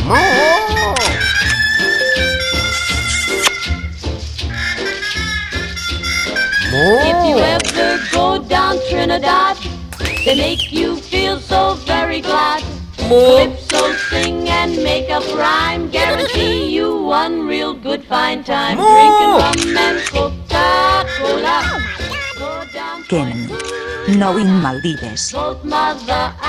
Moo! Moo! If you ever go down Trinidad, they make you feel so very glad. Calypso sing and make up rhyme, guarantee you one real good fine time. Drinking rum and Coca-Cola. Go down Kennen, knowing Maldives. both mother